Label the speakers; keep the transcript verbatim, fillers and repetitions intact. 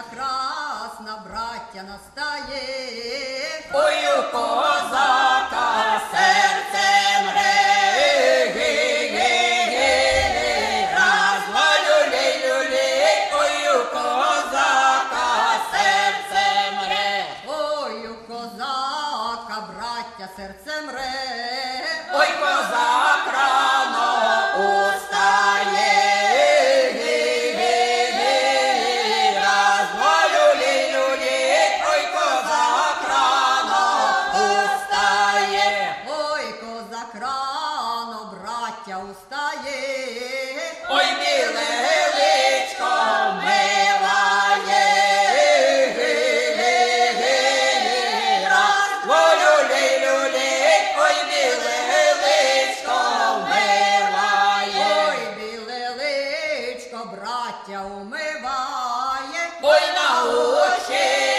Speaker 1: коза красна, браття настає.
Speaker 2: Ой, у козака серце мре, ге-ге-ге-ге, раз, два, люлей-люлей, ой, у козака серце мре.
Speaker 1: Ой, у козака, браття, серце мре.
Speaker 2: Ой, козак рано устає, ге-ге-ге-ге, раз, два, люлей-люлей, ой, козак рано устає.
Speaker 1: Ой, козак рано, браття, устає.
Speaker 2: Ой, біле личко милає, ге-ге-ге-ге, раз, два, люлей-люлей, ой, біле личко милає.
Speaker 1: Ой, біле личко, браття, умиває.
Speaker 2: Ой, научи